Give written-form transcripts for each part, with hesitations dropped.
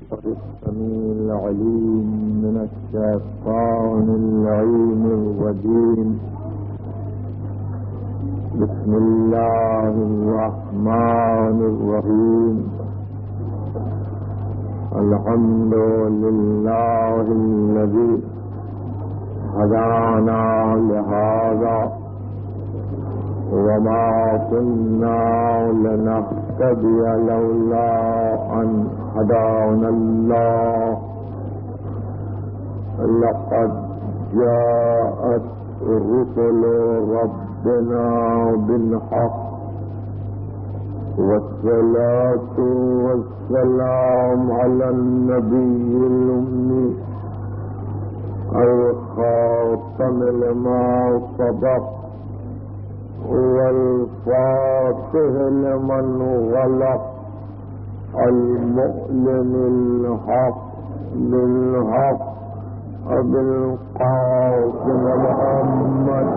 السميع العليم من الشيطان اللعين الرجيم. بسم الله الرحمن الرحيم. الحمد لله الذي هدانا لهذا وما كنا لنهتدي لولا أن هدانا الله. لقد جاءت رسل ربنا بالحق والصلاة والسلام على النبي الأمي الخاتم لما سبق والفاتح لمن غلق المؤمن الحق بالحق بالقاسم محمد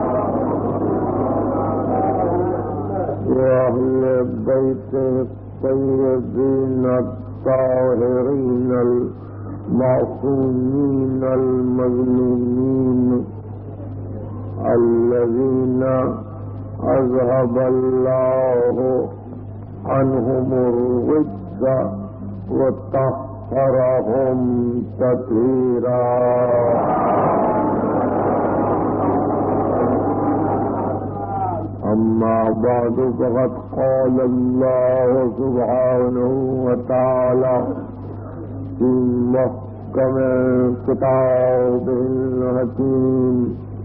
وأهل بيته الطيبين الطاهرين المعصومين المظلومين الذين أذهب الله عنهم الرجس وطهرهم تطهيرا. أما بعد فقد قال الله سبحانه وتعالى في محكم كتابه الحكيم: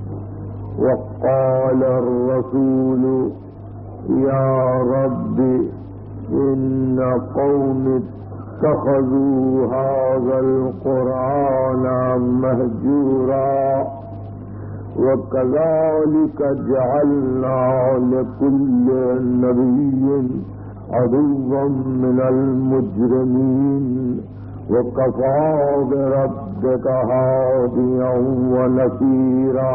وقال الرسول يا رب إن قوم اتخذوا هذا القرآن مهجورا وكذلك جعلنا لكل نبي عدوا من المجرمين وكفى بربك هاديا ونصيرا.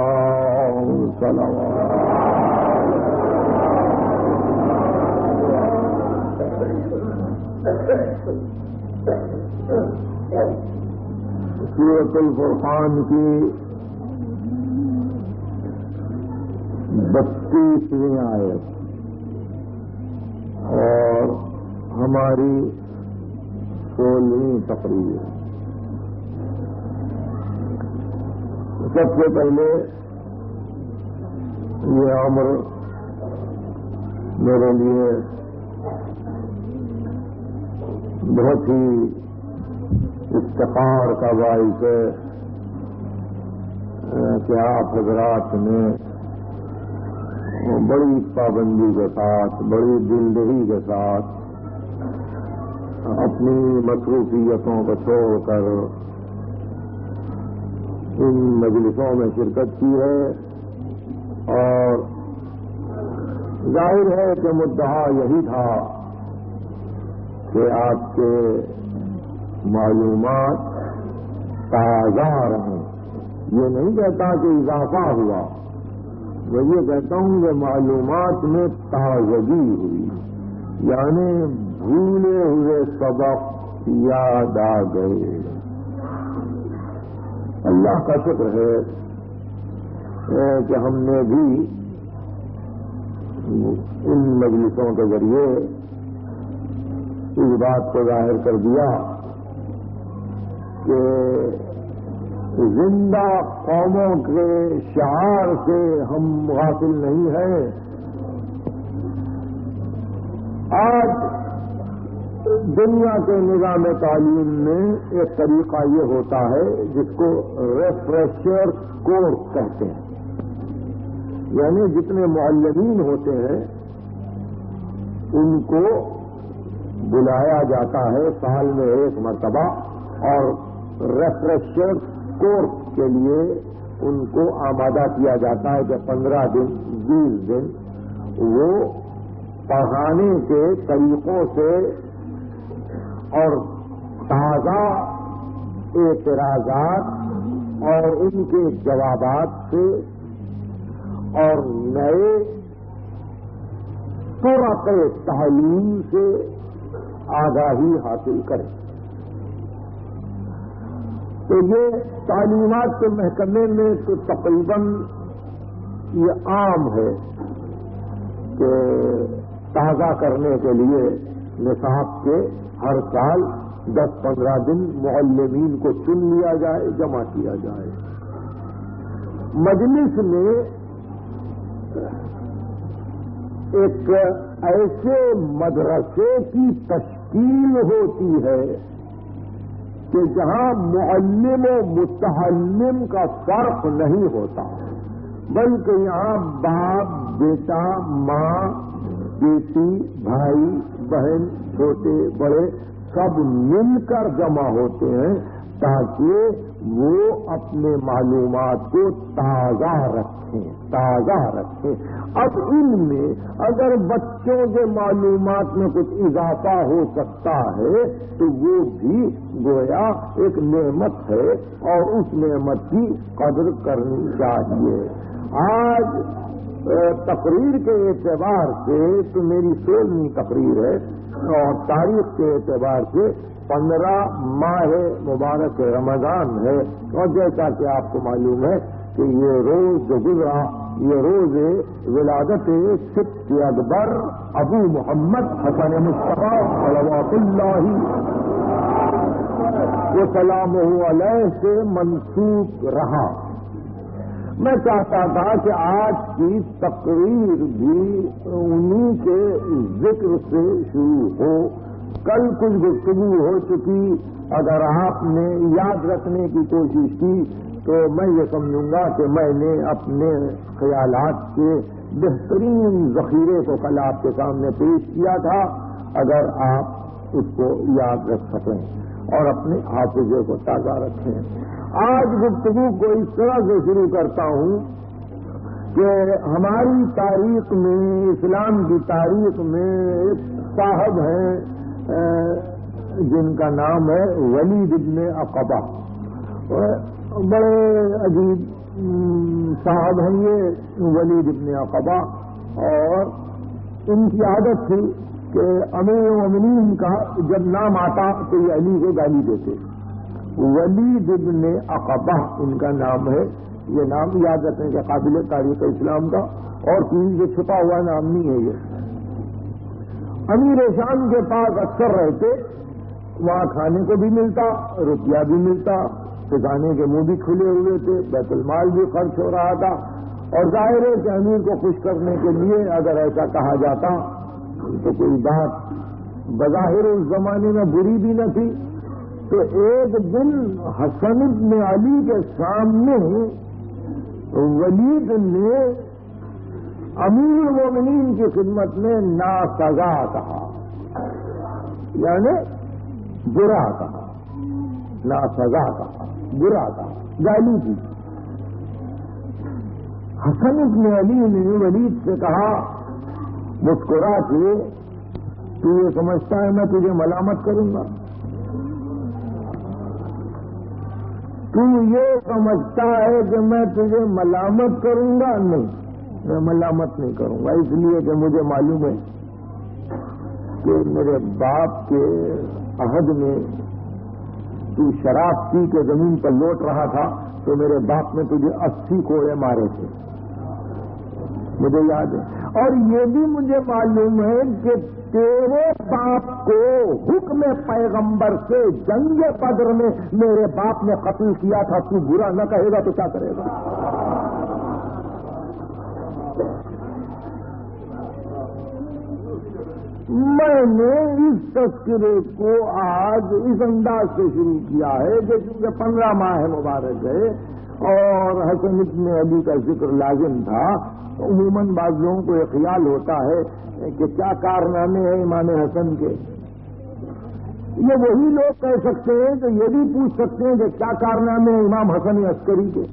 سورۃ الفرقان کی 32ویں آیت اور ہماری 16ویں تقریر. سب سے پہلے یہ امر میرے لیے بہت ہی افتخار کا باعث ہے کہ آپ حضرات نے بڑی پابندی کے ساتھ، بڑی دلدہی کے ساتھ اپنی مصروفیتوں کو چھوڑ کر ان مجلسوں میں شرکت کی ہے، اور ظاہر ہے کہ مدعا یہی تھا کہ آپ کے معلومات تازہ رہیں. یہ نہیں کہتا کہ اضافہ ہوا، میں یہ کہتا ہوں کہ معلومات میں تازگی ہوئی، یعنی بھولے ہوئے سبق یاد آ گئے. اللہ کا شکر ہے کہ ہم نے بھی ان مجلسوں کے ذریعے اس بات کو ظاہر کر دیا کہ زندہ قوموں کے شعار سے ہم غافل نہیں ہیں. آج دنیا کے نظام تعلیم میں ایک طریقہ یہ ہوتا ہے جس کو ریفریشر کورس کہتے ہیں، یعنی جتنے معلمین ہوتے ہیں ان کو بلایا جاتا ہے سال میں ایک مرتبہ، اور ریفریشر کورس کے لیے ان کو آمادہ کیا جاتا ہے کہ 15 دن 20 دن وہ پڑھانے کے طریقوں سے اور تازہ اعتراضات اور ان کے جوابات سے اور نئے طرق تعلیم سے آگاہی حاصل کریں. تو یہ تعلیمات کے محکمے میں تو تقریباً یہ عام ہے کہ تازہ کرنے کے لیے نصاب کے ہر سال 10-15 دن معلمین کو چن لیا جائے، جمع کیا جائے۔ مجلس میں ایک ایسے مدرسے کی تشکیل ہوتی ہے کہ جہاں معلم و متعلم کا فرق نہیں ہوتا، بلکہ یہاں باپ بیٹا، ماں بیٹی، بھائی بہن، چھوٹے بڑے سب مل کر جمع ہوتے ہیں تاکہ وہ اپنے معلومات کو تازہ رکھیں۔ اب ان میں اگر بچوں کے معلومات میں کچھ اضافہ ہو سکتا ہے تو وہ بھی گویا ایک نعمت ہے اور اس نعمت کی قدر کرنی چاہیے۔ آج تقریر کے اعتبار سے تو میری 16ویں تقریر ہے اور تاریخ کے اعتبار سے 15 ماہ مبارک رمضان ہے، اور جیسا کہ آپ کو معلوم ہے کہ یہ روز جو گزرا یہ روز ولادت سبط اکبر ابو محمد حسن مصطفیٰ صلوات اللہ وسلامہ علیہ سے منسوب رہا۔ میں چاہتا تھا کہ آج کی تقریر بھی انہی کے ذکر سے شروع ہو۔ کل کچھ گفتگو ہو چکی، اگر آپ نے یاد رکھنے کی کوشش کی تو میں یہ سمجھوں گا کہ میں نے اپنے خیالات کے بہترین ذخیرے کو کل آپ کے سامنے پیش کیا تھا، اگر آپ اس کو یاد رکھ سکیں اور اپنے حافظے کو تازہ رکھیں۔ آج گفتگو کو اس طرح سے شروع کرتا ہوں کہ ہماری تاریخ میں، اسلام کی تاریخ میں ایک صاحب ہیں جن کا نام ہے ولید ابن عقبہ۔ بڑے عجیب صاحب ہیں یہ ولید ابن عقبہ، اور ان کی عادت تھی کہ امیر المومنین کا جب نام آتا تو یہ علی کو گالی دیتے۔ ولید ابن عقبہ ان کا نام ہے، یہ نام یاد رکھنے کے قابل تاریخ اسلام کا، اور کسی سے چھپا ہوا نام نہیں ہے یہ۔ امیر شام کے پاس اکثر رہتے، وہاں کھانے کو بھی ملتا، روپیہ بھی ملتا، ٹھکانے کے منہ بھی کھلے ہوئے تھے، بیت المال بھی خرچ ہو رہا تھا، اور ظاہر ہے کہ امیر کو خوش کرنے کے لیے اگر ایسا کہا جاتا تو کوئی بات بظاہر اس زمانے میں بری بھی نہ تھی۔ تو ایک دن حسن بن علی کے سامنے ولید نے امیر المومنین کی خدمت میں ناسزا کہا، یعنی برا کہا، ناسزا کہا، برا کہا، گالی دی۔ حسن بن علی نے ولید سے کہا مسکرا کے، تو یہ سمجھتا ہے میں تجھے ملامت کروں گا؟ تو یہ سمجھتا ہے کہ میں تجھے ملامت کروں گا؟ نہیں، میں ملامت نہیں کروں گا، اس لیے کہ مجھے معلوم ہے کہ میرے باپ کے عہد میں تو شراب پی کے زمین پر لوٹ رہا تھا تو میرے باپ نے تجھے 80 کوڑے مارے تھے، مجھے یاد ہے۔ اور یہ بھی مجھے معلوم ہے کہ تیرے باپ کو حکم پیغمبر سے جنگ بدر میں میرے باپ نے قتل کیا تھا، تو برا نہ کہے گا تو کیا کرے گا؟ میں نے اس تذکرے کو آج اس انداز سے شروع کیا ہے کہ چونکہ 15 ماہ مبارک ہے اور حسن بن علی کا ذکر لازم تھا، تو عموماً بعض لوگوں کو یہ خیال ہوتا ہے کہ کیا کارنامے ہیں امام حسن کے۔ یہ وہی لوگ کہہ سکتے ہیں کہ یہ بھی پوچھ سکتے ہیں کہ کیا کارنامے ہیں امام حسن عسکری کے۔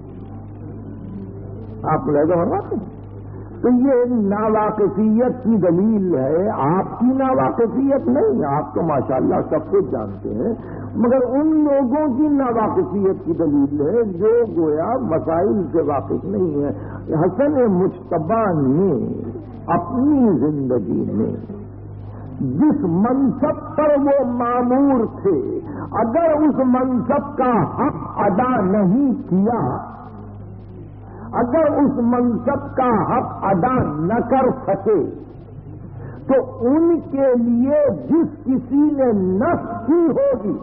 آپ لہذا فرماتے ہیں تو یہ ناواقفیت کی دلیل ہے، آپ کی ناواقفیت نہیں، آپ تو ماشاءاللہ سب کچھ جانتے ہیں، مگر ان لوگوں کی ناواقفیت کی دلیل ہے جو گویا مسائل سے واقف نہیں ہے۔ حسن مجتبی نے اپنی زندگی میں جس منصب پر وہ مامور تھے اگر اس منصب کا حق ادا نہیں کیا، اگر اس منصب کا حق ادا نہ کر سکے تو ان کے لیے جس کسی نے نفس کی ہوگی،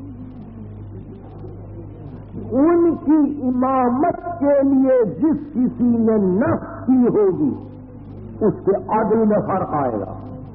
ان کی امامت کے لیے جس کسی نے نفس کی ہوگی اس کے عدل میں فرق آئے گا۔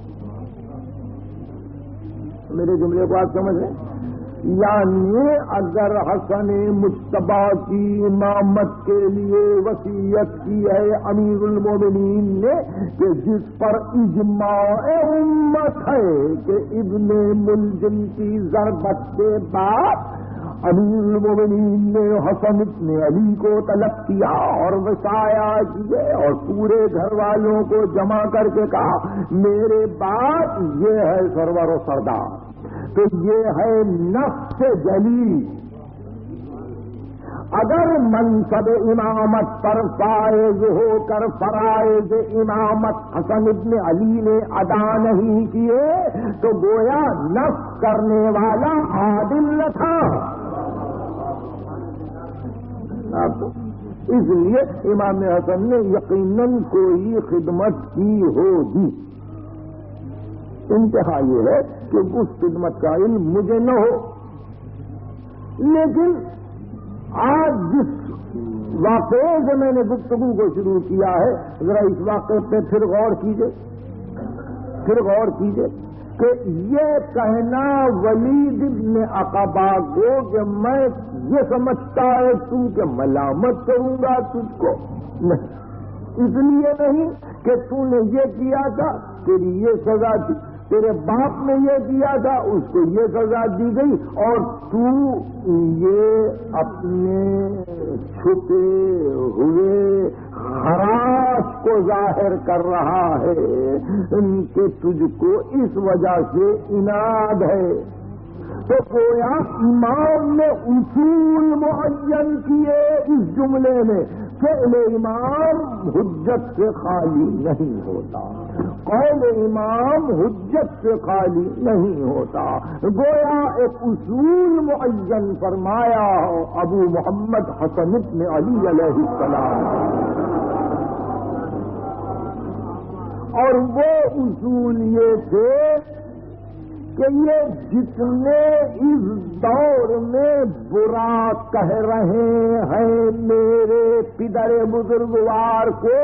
میرے جملے کو آپ سمجھ رہے ہیں؟ یعنی اگر حسن مجتبی کی امامت کے لیے وصیت کی ہے امیر المومنین نے کہ جس پر اجماع امت ہے کہ ابن ملجم کی ضربت کے بعد امیر المومنین نے حسن ابن علی کو طلب کیا اور وصایا کیے اور پورے گھر والوں کو جمع کر کے کہا میرے بعد یہ ہے سرور و سردار، تو یہ ہے نفس جلیل۔ اگر منصب امامت پر فائز ہو کر فرائض امامت حسن ابن علی نے ادا نہیں کیے تو گویا نفس کرنے والا عادل نہ تھا۔ اس لیے امام حسن نے یقیناً کوئی خدمت کی ہوگی، انتہا یہ ہے کہ اس خدمت کا علم مجھے نہ ہو۔ لیکن آج جس واقعے سے میں نے گفتگو کو شروع کیا ہے ذرا اس واقعے پہ پھر غور کیجئے کہ یہ کہنا ولید ابن عقبہ کو کہ میں یہ سمجھتا ہے تو کہ ملامت کروں گا تجھ کو، نہیں، اس لیے نہیں کہ تو نے یہ کیا تھا تیری یہ سزا تھی، تیرے باپ نے یہ کیا تھا اس کو یہ سزا دی گئی اور تو یہ اپنے چھپے ہوئے خراش کو ظاہر کر رہا ہے کہ تجھ کو اس وجہ سے عناد ہے۔ تو گویا امام نے اصول معین کیے اس جملے میں، فعل امام حجت سے خالی نہیں ہوتا، قول امام حجت سے خالی نہیں ہوتا، گویا ایک اصول معین فرمایا ابو محمد حسن ابن علی علیہ السلام، اور وہ اصول یہ تھے کہ یہ جتنے اس دور میں برا کہہ رہے ہیں میرے پدر بزرگوار کو،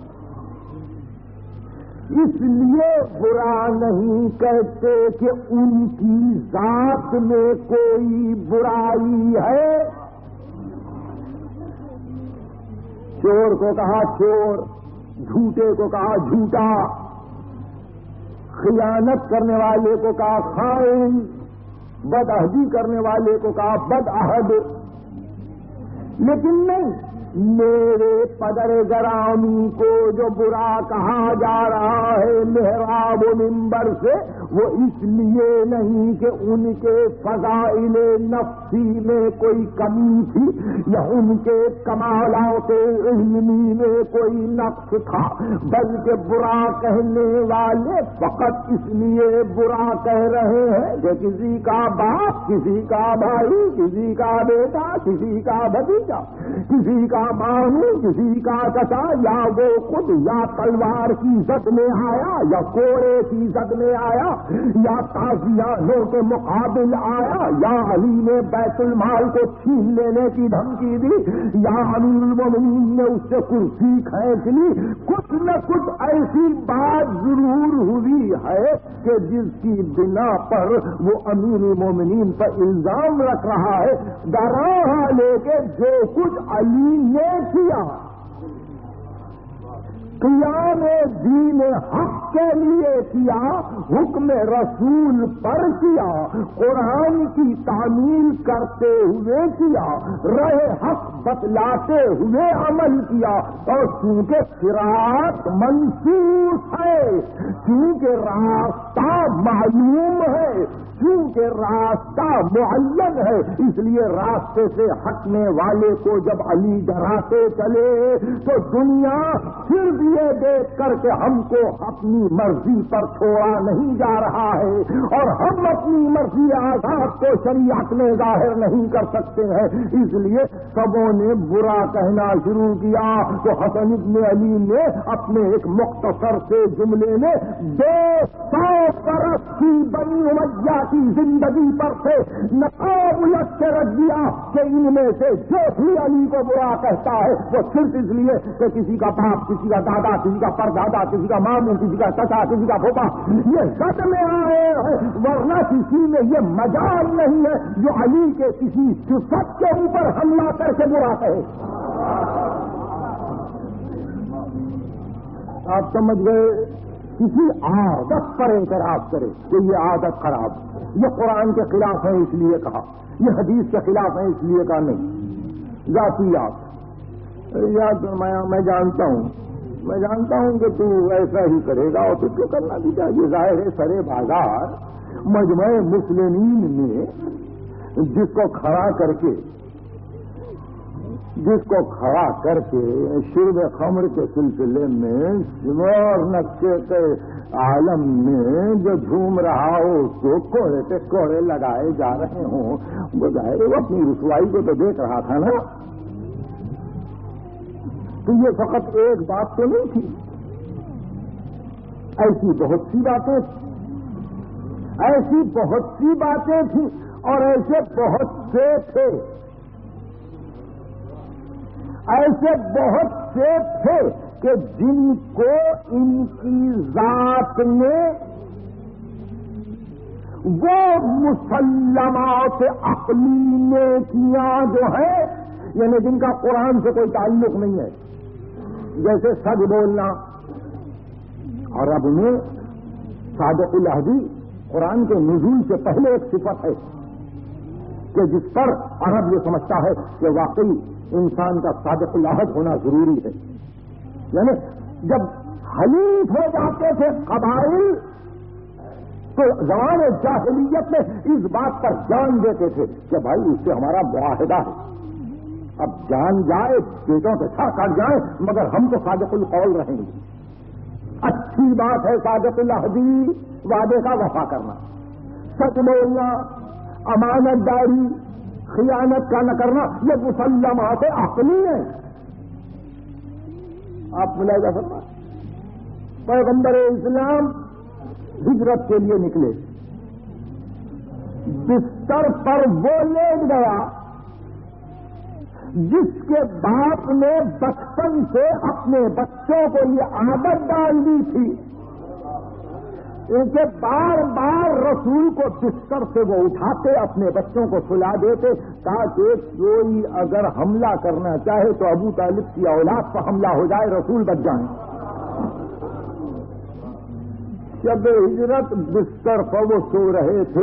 اس لیے برا نہیں کہتے کہ ان کی ذات میں کوئی برائی ہے۔ چور کو کہا چور، جھوٹے کو کہا جھوٹا، خیانت کرنے والے کو کہا خائن، بدعہدی کرنے والے کو کہا بدعہد، لیکن نہیں، میرے پدر گرامی کو جو برا کہا جا رہا ہے محراب و منبر سے وہ اس لیے نہیں کہ ان کے فضائل نفسی میں کوئی کمی تھی یا ان کے کمالات علمی میں کوئی نقص تھا، بلکہ برا کہنے والے فقط اس لیے برا کہہ رہے ہیں کہ کسی کا باپ، کسی کا بھائی، کسی کا بیٹا، کسی کا بھتیجا، کسی کا ماموں، کسی کا چچا، یا وہ خود یا تلوار کی زد میں آیا یا کوڑے کی زد میں آیا یا تازیانوں کے مقابل آیا یا علی نے بیت المال کو چھین لینے کی دھمکی دی یا امیر المومنین نے اس سے کرسی کھینچ لی، کچھ نہ کچھ ایسی بات ضرور ہوئی ہے کہ جس کی بنا پر وہ امیر المومنین پر الزام رکھ رہا ہے، ڈرا لے کے جو کچھ علی نے کیا قیام دین حق کے لیے کیا، حکم رسول پر کیا، قرآن کی تعمیل کرتے ہوئے کیا، رہے حق بتلاتے ہوئے عمل کیا، اور چونکہ صراط منصوص ہے، چونکہ راستہ معلوم ہے، چونکہ راستہ معین ہے، اس لیے راستے سے ہٹنے والے کو جب علی ڈراتے چلے تو دنیا پھر بھی یہ دیکھ کر کے ہم کو اپنی مرضی پر چھوڑا نہیں جا رہا ہے اور ہم اپنی مرضی آزاد کو شریعت میں ظاہر نہیں کر سکتے ہیں، اس لیے سبوں نے برا کہنا شروع کیا تو حسن ابن علی نے اپنے ایک مختصر سے جملے میں 200 برس کی بنی امیہ کی زندگی پر سے نقاب الٹ کے رکھ دیا کہ ان میں سے جو بھی علی کو برا کہتا ہے وہ صرف اس لیے کہ کسی کا باپ، کسی کا دادا، کسی کا پردادا، کسی کا ماموں، کسی کا چچا، کسی کا پھوپا یہ زد میں آئے ہیں، ورنہ کسی میں یہ مجال نہیں ہے جو علی کے کسی صفت کے اوپر حملہ کر کے برا کہے۔ آپ سمجھ گئے؟ کسی عادت پر اعتراض کرے کہ یہ عادت خراب، یہ قرآن کے خلاف ہے اس لیے کہا، یہ حدیث کے خلاف ہے اس لیے کہا نہیں۔ ذاتیات یاد میں جانتا ہوں کہ تو ایسا ہی کرے گا اور تو کرنا بھی چاہیے، ظاہر ہے سرے بازار مجمع مسلمین نے جس کو کھڑا کر کے شرب خمر کے سلسلے میں سمور نقشے کے عالم میں جو جھوم رہا ہو اس کو کوڑے پہ کوڑے لگائے جا رہے ہوں، وہ ظاہر وہ اپنی رسوائی کو تو دیکھ رہا تھا نا۔ تو یہ فقط ایک بات تو نہیں تھی، ایسی بہت سی باتیں تھیں اور ایسے بہت سے تھے کہ جن کو ان کی ذات نے وہ مسلمات عقلی نیکیاں جو ہے، یعنی جن کا قرآن سے کوئی تعلق نہیں ہے، جیسے سچ بولنا، اور اب میں صادق العہدی قرآن کے نزول سے پہلے ایک صفت ہے کہ جس پر عرب یہ سمجھتا ہے کہ واقعی انسان کا صادق العہد ہونا ضروری ہے۔ یعنی جب حلیف ہو جاتے تھے قبائل تو زمان جاہلیت میں اس بات پر جان دیتے تھے کہ بھائی اس سے ہمارا معاہدہ ہے، اب جان جائے پیٹوں سے چھا کٹ جائے مگر ہم تو صادق القول رہیں گے۔ اچھی بات ہے صادق العہدی، وعدے کا وفا کرنا، سچ بولنا، امانت داری، خیانت کا نہ کرنا، یہ مسلمات عقلی ہیں۔ آپ ملاحظہ فرمائیں، پیغمبر اسلام ہجرت کے لیے نکلے، بستر پر وہ لیٹ گیا جس کے باپ نے بچپن سے اپنے بچوں کو یہ عادت ڈال دی تھی ان کے بار بار رسول کو بستر سے وہ اٹھاتے اپنے بچوں کو سلا دیتے تاکہ کوئی اگر حملہ کرنا چاہے تو ابو طالب کی اولاد پر حملہ ہو جائے، رسول بچ جائیں۔ شب ہجرت بستر پر وہ سو رہے تھے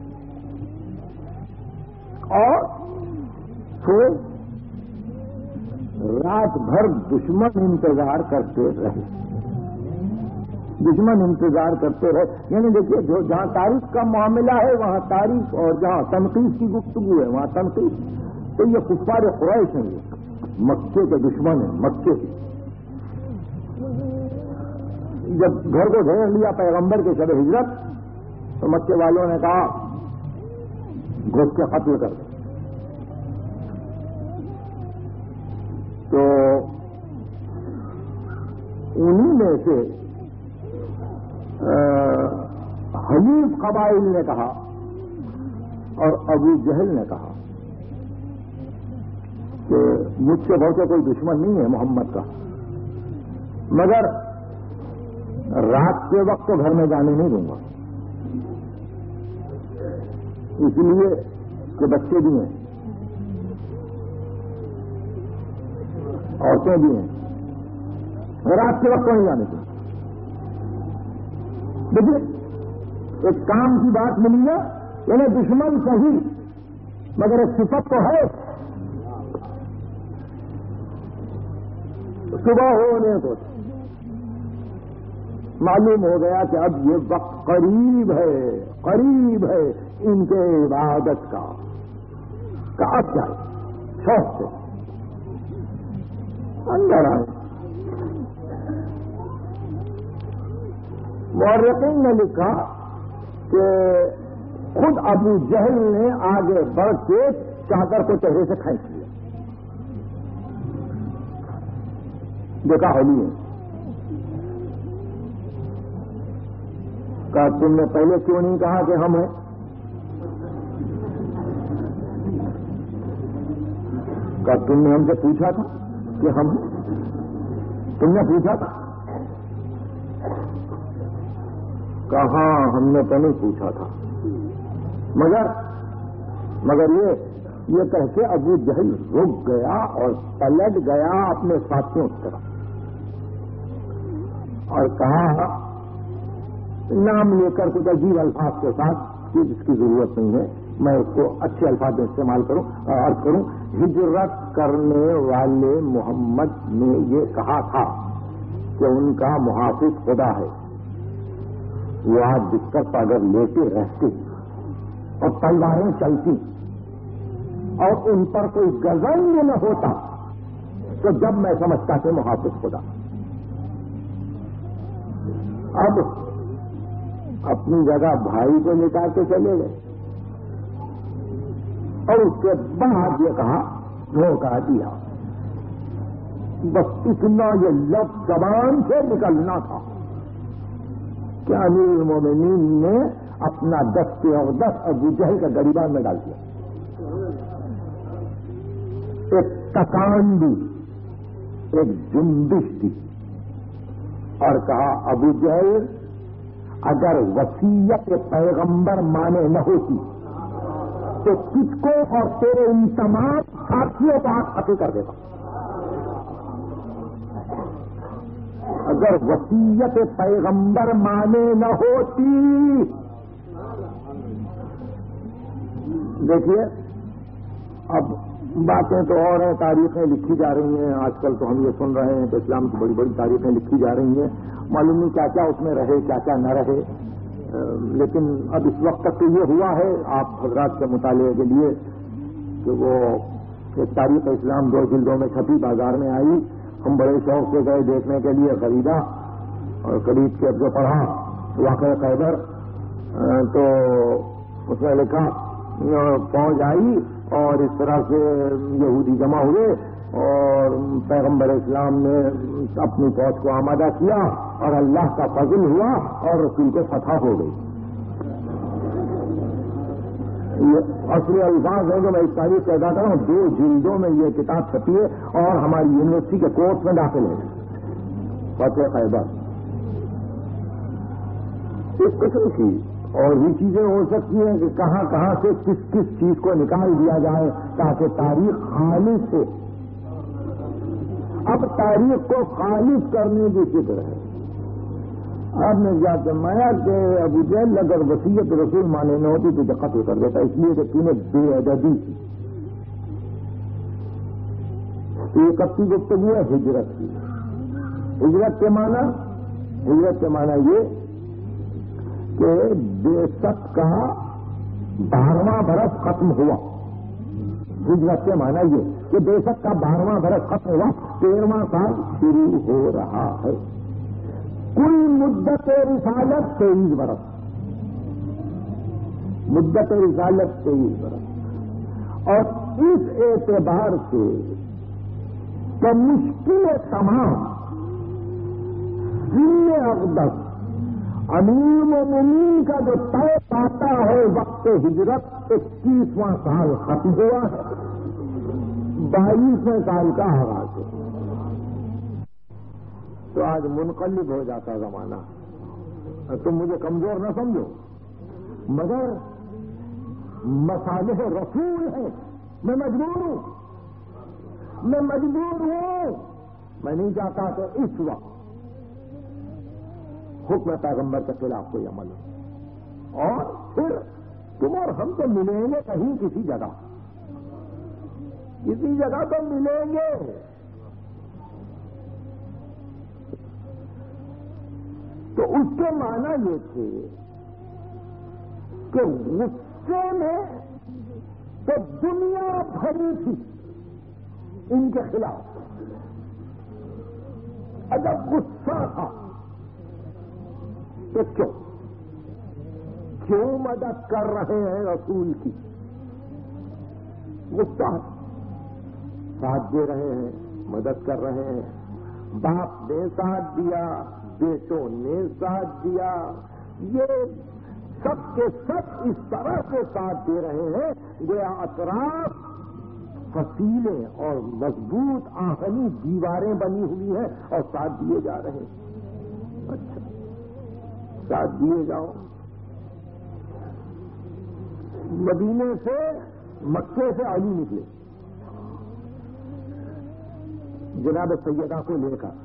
اور سوئے، رات بھر دشمن انتظار کرتے رہے، یعنی دیکھیے جہاں تاریخ کا معاملہ ہے وہاں تاریخ اور جہاں تنقید کی گفتگو ہے وہاں تنقید۔ تو یہ کفار قریش ہیں، یہ مکے کے دشمن ہیں، مکے کے۔ جب گھر کو گھیر لیا پیغمبر کے شب ہجرت تو مکے والوں نے کہا گھس کے قتل کر دو، تو انہی میں سے حلیف قبائل نے کہا اور ابو جہل نے کہا کہ مجھ سے بڑھ کے کوئی دشمن نہیں ہے محمد کا، مگر رات کے وقت تو گھر میں جانے نہیں دوں گا، اس لیے کہ بچے بھی ہیں، عورتیں بھی ہیں، رات کے وقت نہیں جانے دوں۔ دیکھیے ایک کام کی بات ملی ہے، یعنی دشمن صحیح مگر ایک صفت تو ہے، صبح ہونے کو معلوم ہو گیا کہ اب یہ وقت قریب ہے ان کے عبادت کا، کہ اب جائے شوق سے اندر آئے مورخین نے لکھا کہ خود ابو جہل نے آگے بڑھ کے چادر کو چہرے سے کھینچ لیا. دیکھا ہولی ہے. کہا تم نے پہلے کیوں نہیں کہا کہ ہم ہیں؟ کہا تم نے ہم سے پوچھا تھا کہ ہم ہیں؟ تم نے پوچھا تھا؟ کہاں ہم نے تو نہیں پوچھا تھا. مگر یہ کہہ کے ابو جہل رک گیا اور پلٹ گیا اپنے ساتھیوں کی طرف اور کہا نام لے کر کچھ عجیب الفاظ کے ساتھ کہ جس کی ضرورت نہیں ہے، میں اس کو اچھے الفاظ میں استعمال کروں عرض کروں. ہجرت کرنے والے محمد نے یہ کہا تھا کہ ان کا محافظ خدا ہے. وہ آج بستر پر اگر لیتے رہتے اور تلواریں چلتی اور ان پر کوئی گزنگ نہ ہوتا تو جب میں سمجھتا کہ محافظ خدا. اب اپنی جگہ بھائی کو لٹا کے چلے گئے اور اس کے بعد یہ کہا دھوکہ دیا. بس اتنا یہ لفظ زبان سے نکلنا تھا کہ امیر المومنین نے اپنا دست اقدس ابو جہل کا گریبان میں ڈال دیا. ایک تکان دی، ایک جنبش دی اور کہا ابو جہل اگر وصیت پیغمبر مانے نہ ہوتی تو کس کو اور تیرے ان تمام ساتھیوں کو آگ قتل کر دیتا. اگر وصیت پیغمبر مانے نہ ہوتی. دیکھیے اب باتیں تو اور ہیں، تاریخیں لکھی جا رہی ہیں. آج کل تو ہم یہ سن رہے ہیں کہ اسلام کی بڑی بڑی تاریخیں لکھی جا رہی ہیں. معلوم نہیں کیا کیا اس میں رہے، کیا کیا نہ رہے. لیکن اب اس وقت تک تو یہ ہوا ہے آپ حضرات کے مطالعے کے لیے کہ وہ ایک تاریخ اسلام 2 جلدوں میں چھپی، بازار میں آئی. ہم بڑے شوق سے گئے دیکھنے کے لیے، خریدا اور خرید کے اب جو پڑھا واقعہ خیبر تو اس میں لکھا فوج آئی اور اس طرح سے یہودی جمع ہوئے اور پیغمبر اسلام نے اپنی فوج کو آمادہ کیا اور اللہ کا فضل ہوا اور رسول کو فتح ہو گئی. یہ اصلی الفاظ ہیں جو میں اس تاریخ سے ادا کر رہا ہوں. 2 جلدوں میں یہ کتاب چھپی ہے اور ہماری یونیورسٹی کے کورس میں داخل ہے. فتح خیبر اس قسم کی اور بھی چیزیں ہو سکتی ہیں کہ کہاں کہاں سے کس کس چیز کو نکال دیا جائے تاکہ تاریخ خالص ہو. اب تاریخ کو خالص کرنے کی فکر ہے. آپ نے کیا فرمایا کہ ابو جہل اگر وصیت رسول مانے نہ ہوتی تو قتل کر دیتا، اس لیے کہ تم نے بے ادبی کی. تو یہ کب کی گفتگو ہے؟ ہجرت کی. ہجرت کے معنی یہ کہ بعثت کا 12واں برس ختم ہوا. ہجرت کے معنی یہ کہ بعثت کا 12واں برس ختم ہوا، 13واں سال شروع ہو رہا ہے. کل مدت رسالت 23 برس. مدت رسالت 23 برس. اور اس اعتبار سے کہ مشکل تمام سن اقدس امیر مومنین کا جو طے پاتا ہے وقت ہجرت 21واں سال ختم ہوا ہے، 22ویں سال کا آغاز ہے. تو آج منقلب ہو جاتا زمانہ. تم مجھے کمزور نہ سمجھو مگر مصالح رسول ہیں. میں مجبور ہوں. میں نہیں چاہتا کہ اس وقت حکم پیغمبر کے خلاف کوئی عمل ہو. اور پھر تم اور ہم تو ملیں گے کہیں کسی جگہ تو ملیں گے. تو اس کے معنی یہ تھے کہ غصے میں تو دنیا بھری تھی ان کے خلاف. اگر غصہ تھا تو کیوں مدد کر رہے ہیں رسول کی؟ مستحق ساتھ دے رہے ہیں، مدد کر رہے ہیں. باپ نے ساتھ دیا، بیٹوں نے ساتھ دیا، یہ سب کے سب اس طرح سے ساتھ دے رہے ہیں گویا اطراف فصیلیں اور مضبوط آہنی دیواریں بنی ہوئی ہیں اور ساتھ دیے جا رہے ہیں. اچھا ساتھ دیے جاؤ. مدینے سے مکے سے علی نکلے جناب سیدہ کو لے کر.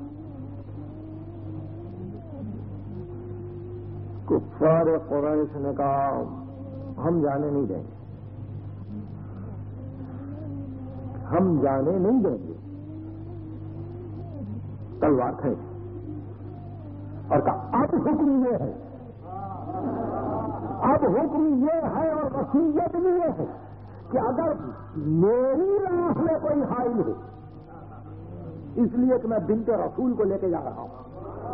کفار قریش نے کہا ہم جانے نہیں دیں گے، ہم جانے نہیں دیں گے. تلوار کھینچ اور کہا اب حکم یہ ہے، اب حکم یہ ہے اور وصیت بھی یہ ہے کہ اگر میری راہ میں کوئی حائل ہو، اس لیے کہ میں بنت رسول کو لے کے جا رہا ہوں،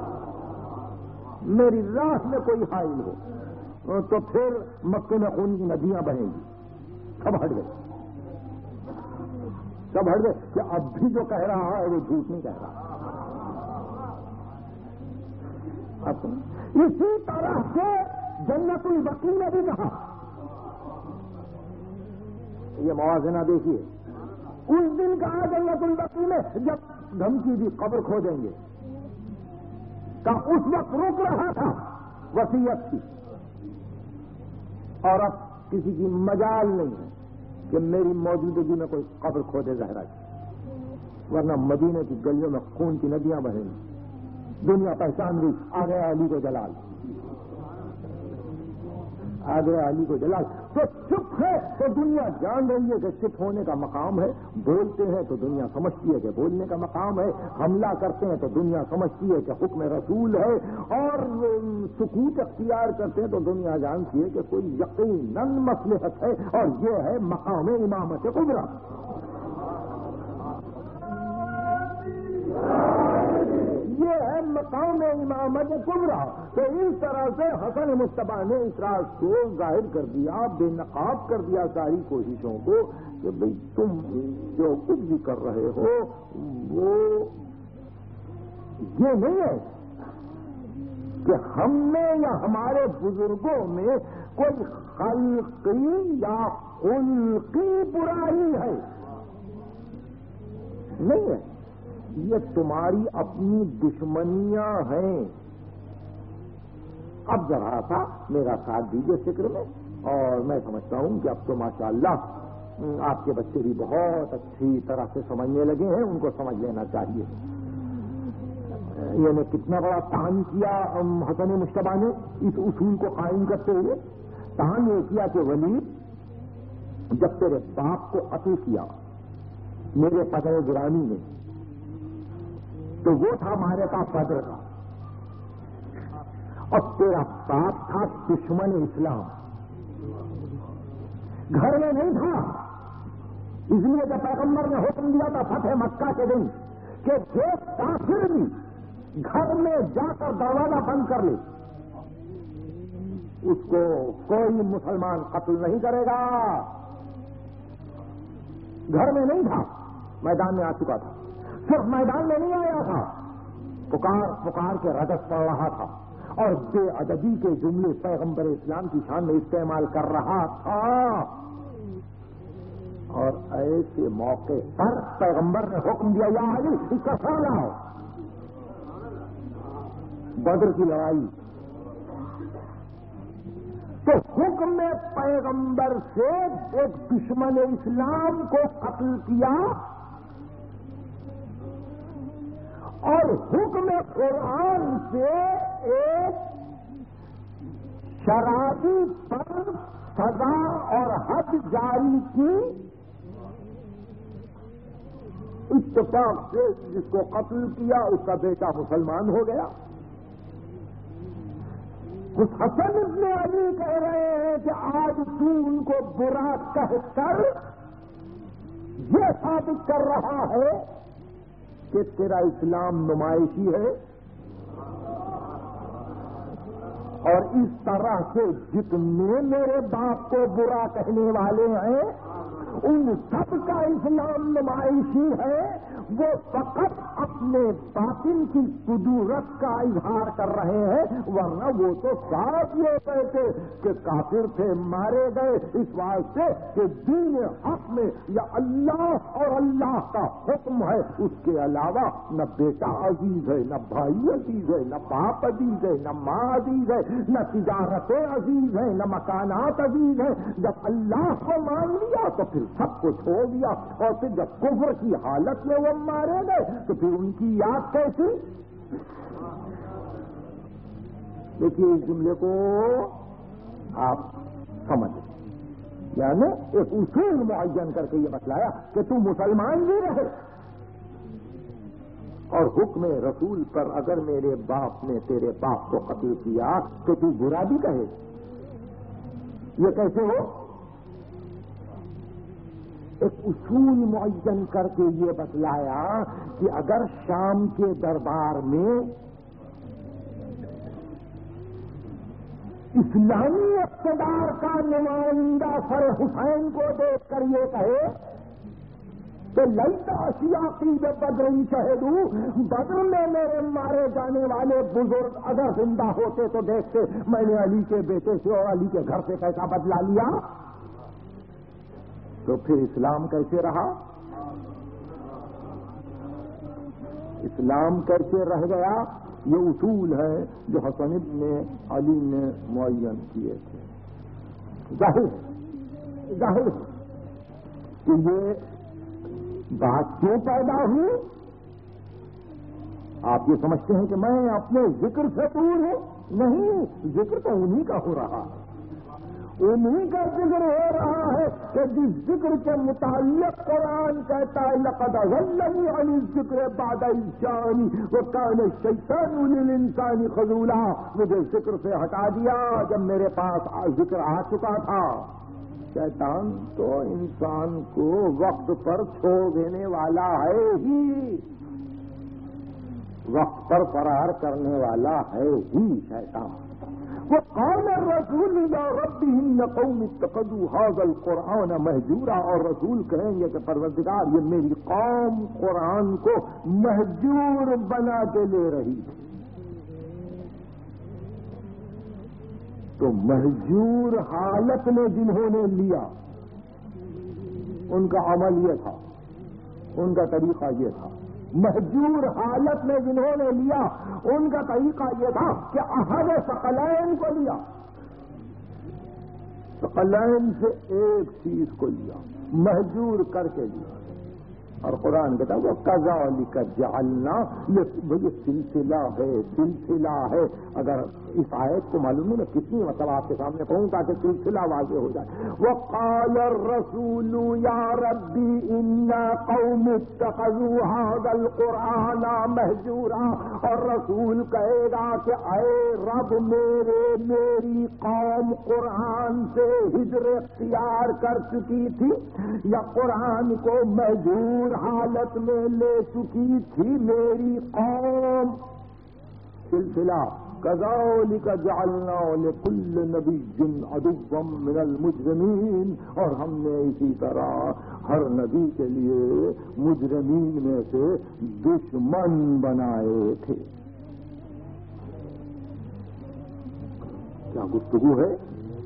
میری راہ میں کوئی حائل ہو تو پھر مکے میں خون کی ندیاں بہیں گی. سب ہٹ گئے، سب ہٹ گئے کہ اب بھی جو کہہ رہا ہے وہ جھوٹ نہیں کہہ رہا. اسی طرح سے جنت البقیع نے بھی کہا. یہ موازنہ دیکھیے، اس دن کہا جنت البقیع میں جب دھمکی دی قبر کھو دیں گے کہ اس وقت رک رہا تھا، وصیت تھی، اور اب کسی کی مجال نہیں ہے کہ میری موجودگی میں کوئی قبر کھو دے زہرا کی، ورنہ مدینے کی گلیوں میں خون کی ندیاں بہیں گی. دنیا پہچان گئی آ گیا علی کو جلال، آ گیا علی کو جلال. تو چپ ہے تو دنیا جان رہی ہے کہ چپ ہونے کا مقام ہے، بولتے ہیں تو دنیا سمجھتی ہے کہ بولنے کا مقام ہے، حملہ کرتے ہیں تو دنیا سمجھتی ہے کہ حکم رسول ہے، اور سکوت اختیار کرتے ہیں تو دنیا جانتی ہے کہ کوئی یقیناً مصلحت ہے، اور یہ ہے مقام امامت کبریٰ. یہ ہے مقام امامت کبریٰ. تو اس طرح سے حسن مصطفیٰ نے اس راز کو ظاہر کر دیا، بے نقاب کر دیا ساری کوششوں کو کہ بھئی تم جو کچھ بھی کر رہے ہو وہ یہ نہیں ہے کہ ہم میں یا ہمارے بزرگوں میں کوئی خلقی یا خلقی برائی ہے، نہیں ہے. یہ تمہاری اپنی دشمنیاں ہیں. اب ذرا سا میرا ساتھ دیجیے فکر میں، اور میں سمجھتا ہوں کہ اب تو ماشاءاللہ آپ کے بچے بھی بہت اچھی طرح سے سمجھنے لگے ہیں، ان کو سمجھ لینا چاہیے. یعنی کتنا بڑا تعین کیا حسن مصطفیٰ نے اس اصول کو قائم کرتے ہوئے. تعین یہ کیا کہ ولید جب تیرے باپ کو قتل کیا میرے پدر گرامی نے تو وہ تھا مارے کا بدر کا، اور تیرا باپ تھا دشمن اسلام، گھر میں نہیں تھا. اس لیے کہ پیغمبر نے حکم دیا تھا فتح مکہ کے دن کہ جو کافر بھی گھر میں جا کر دروازہ بند کر لے اس کو کوئی مسلمان قتل نہیں کرے گا. گھر میں نہیں تھا، میدان میں آ چکا تھا. صرف میدان میں نہیں آیا تھا، پکار پکار کے رجس پڑ رہا تھا اور بے ادبی کے جملے پیغمبر اسلام کی شان میں استعمال کر رہا تھا. اور ایسے موقع پر پیغمبر نے حکم دیا یا علی اس کا سر لاؤ. بدر کی لڑائی تو حکم میں پیغمبر سے ایک دشمن اسلام کو قتل کیا، اور حکم قرآن سے ایک شرابی پر سزا اور حد جاری کی. اتفاق سے جس کو قتل کیا اس کا بیٹا مسلمان ہو گیا. اس حسن ابن علی کہہ رہے ہیں کہ آج تو ان کو برا کہہ کر یہ ثابت کر رہا ہے کہ تیرا اسلام نمائشی ہے. اور اس طرح سے جتنے میرے باپ کو برا کہنے والے ہیں ان سب کا اسلام نمائشی ہے، وہ فقط اپنے باطن کی قدرت کا اظہار کر رہے ہیں، ورنہ وہ تو صاف یہ کہتے کہ کافر تھے، مارے گئے اس واسطے کہ دین حق میں یا اللہ اور اللہ کا حکم ہے، اس کے علاوہ نہ بیٹا عزیز ہے، نہ بھائی عزیز ہے، نہ باپ عزیز ہے، نہ ماں عزیز ہے، نہ تجارتیں عزیز ہیں، نہ مکانات عزیز ہیں۔ جب اللہ کو مان لیا تو پھر سب کو چھوڑ دیا، اور پھر جب کفر کی حالت میں وہ مارے گئے تو پھر ان کی یاد کیسی؟ دیکھیے اس جملے کو آپ سمجھیں، یعنی ایک اصول معین کر کے یہ بتلایا کہ تو مسلمان بھی رہے، اور حکم رسول پر اگر میرے باپ نے تیرے باپ کو قتل کیا تو تو برا بھی کہے، یہ کیسے ہو؟ ایک اصول معین کر کے یہ بتلایا کہ اگر شام کے دربار میں اسلامی اقتدار کا نمائندہ سر حسین کو دیکھ کر یہ کہے کہ لیتا سیاقی جب بدری شہدو، بدر میں میرے مارے جانے والے بزرگ اگر زندہ ہوتے تو دیکھتے میں نے علی کے بیٹے سے اور علی کے گھر سے کیسا بدلا لیا، تو پھر اسلام کیسے رہا؟ اسلام کیسے رہ گیا؟ یہ اصول ہے جو حسن ابن علی نے معین کیے تھے۔ ظاہر کہ یہ بات کیوں پیدا ہوئی؟ آپ یہ سمجھتے ہیں کہ میں اپنے ذکر سے دور ہوں؟ نہیں، ذکر تو انہی کا ہو رہا ہے، انہی کا ذکر ہو رہا ہے کہ جس ذکر کے متعلق قرآن کہتا ہے لقد ضلنی عن الذکر بعد اذ جاءنی وکان الشیطان للانسان خذولا، مجھے ذکر سے ہٹا دیا جب میرے پاس ذکر آ چکا تھا۔ شیطان تو انسان کو وقت پر چھوڑ دینے والا ہے ہی، وقت پر فرار کرنے والا ہے ہی شیطان۔ وقال الرسول یا رب ان قوم اتخذوا هذا القرآن مہجورا، اور رسول کہیں گے کہ پروردگار یہ میری قوم قرآن کو مہجور بنا کے لے رہی ہے۔ تو مہجور حالت میں جنہوں نے لیا ان کا عمل یہ تھا، ان کا طریقہ یہ تھا، مہجور حالت میں جنہوں نے لیا ان کا طریقہ یہ تھا کہ احد ثقلین کو لیا، ثقلین سے ایک چیز کو لیا، مہجور کر کے لیا، اور قرآن کہتا ہے وہ کذالک جعلنا، یہ سلسلہ ہے۔ اگر اس آیت کو معلوم ہے نا کتنی مطلب آپ کے سامنے کہوں تاکہ سلسلہ واضح ہو جائے۔ وقال الرسول یا ربی ان قوم اتخذوا هذا القرآن مہجورا، اور رسول کہے گا کہ اے رب میری قوم قرآن سے ہجر اختیار کر چکی تھی یا قرآن کو مہجور حالت میں لے چکی تھی میری قوم۔ سلسلہ کذالک جعلنا لکل نبی عدوا من المجرمین، اور ہم نے اسی طرح ہر نبی کے لیے مجرمین میں سے دشمن بنائے تھے۔ کیا گفتگو ہے؟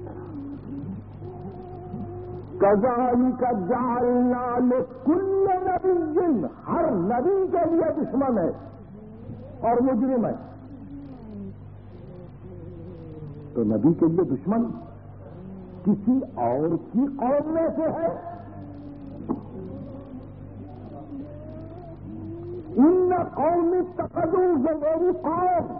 کذالک جعلنا لکل نبی، ہر نبی کے لیے دشمن ہے اور مجرم ہے، تو نبی کے لیے دشمن کسی اور کی قوم میں سے ہے۔ ان قوم اتخذوا، سے میری قوم،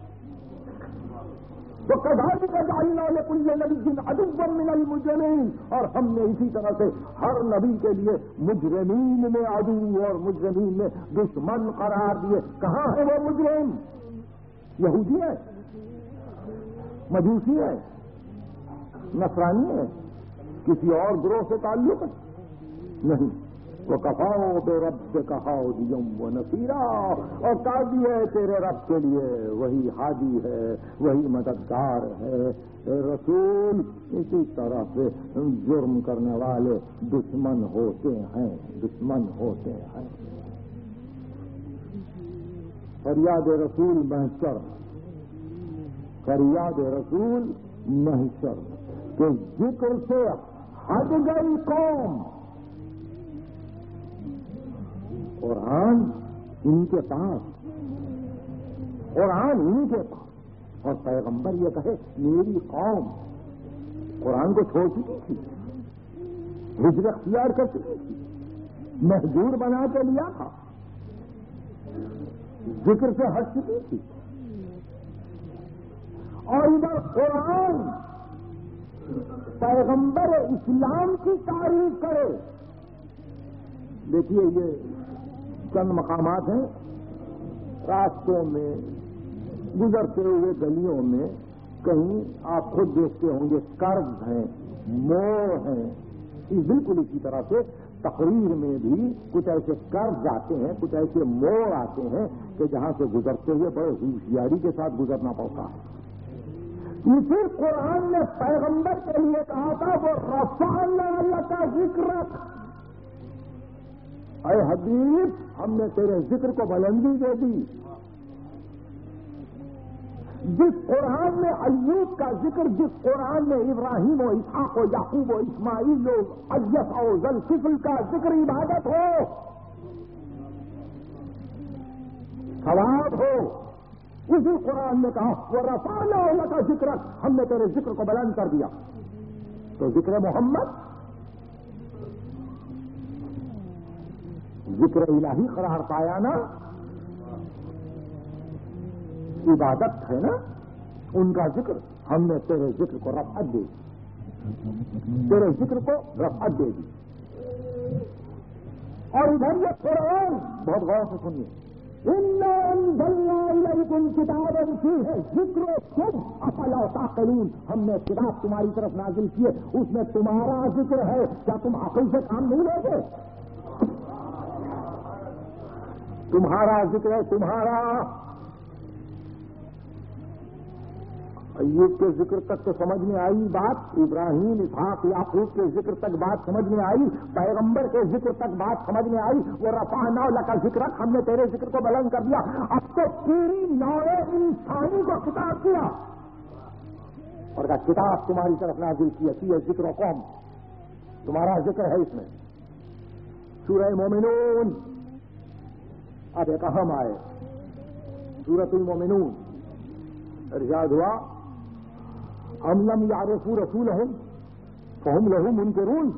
تو کذالک جعلنا لکل نبی عدوا من المجرمین، اور ہم نے اسی طرح سے ہر نبی کے لیے مجرمین میں عدو اور مجرمین میں دشمن قرار دیے۔ کہاں ہے وہ مجرم؟ یہودی ہے، مجوسی ہے، نصرانی ہے، کسی اور گروہ سے تعلق ہے؟ نہیں، وَكَفَىٰ بِرَبِّكَ هَادِيًا وَنَصِيرًا، اور کافی ہے تیرے رب کے لیے، وہی ہادی ہے، وہی مددگار ہے۔ رسول اسی طرح سے جرم کرنے والے دشمن ہوتے ہیں، دشمن ہوتے ہیں۔ فریاد رسول محشر، فریاد رسول محشر کہ ذکر سے ہٹ گئی قوم، قرآن ان کے پاس، قرآن ان کے پاس، اور پیغمبر یہ کہے میری قوم قرآن کو چھوڑ چکی تھی، ہجر اختیار کر چکی تھی، محجور بنا کے لیا تھا، ذکر سے ہٹ چکی تھی، اور ادھر قرآن پیغمبر اسلام کی تعریف کرے۔ دیکھیے یہ چند مقامات ہیں، راستوں میں گزرتے ہوئے گلیوں میں کہیں آپ خود دیکھتے ہوں گے کرز ہیں، موڑ ہیں، بالکل اسی طرح سے تقریر میں بھی کچھ ایسے کرز آتے ہیں، کچھ ایسے موڑ آتے ہیں کہ جہاں سے گزرتے ہوئے بڑے ہوشیاری کے ساتھ گزرنا پڑتا ہے۔ اسی قرآن نے پیغمبر کے لیے کہا تھا وہ رفعنا لک ذکرک، اے حبیب ہم نے تیرے ذکر کو بلندی دے دی۔ جس قرآن میں ایوب کا ذکر، جس قرآن میں ابراہیم و اسحاق و یعقوب و اسماعیل و ایس و ذوالکفل کا ذکر عبادت ہو، ثواب ہو، اسی قرآن نے کہا وہ رفعنا لک ذکرک، ہم نے تیرے ذکر کو بلند کر دیا۔ تو ذکر محمد ذکر الہی قرار پایا نا، عبادت ہے نا ان کا ذکر، ہم نے تیرے ذکر کو رفعت دے دی، تیرے ذکر کو رفعت دے دی۔ اور ادھر یہ قرآن بہت غور سے سنیے، اِنَّا أَنزَلْنَا إِلَيْكُمْ كِتَابًا فِيهِ ذِكْرُكُمْ أَفَلَا تَعْقِلُونَ، ہم نے کتاب تمہاری طرف نازل کی ہے، اس میں تمہارا ذکر ہے، کیا تم عقل سے کام نہیں لیتے؟ تمہارا ذکر ہے، تمہارا۔ ایوب کے ذکر تک تو سمجھ میں آئی بات، ابراہیم اسحاق یعقوب کے ذکر تک بات سمجھ میں آئی، پیغمبر کے ذکر تک بات سمجھ میں آئی، وہ رفعنا لک ذکرک، ہم نے تیرے ذکر کو بلند کر دیا۔ اب تو پوری نوع انسانی کو خطاب کیا اور کہا کتاب تمہاری طرف نازل کی ہے ذکر و قوم، تمہارا ذکر ہے اس میں۔ سورہ مومنون، اب ایک اہم آئے سورۃ المومنون، ارشاد ہوا ام لم یعرفوا رسولہم فہم لہ منکرون،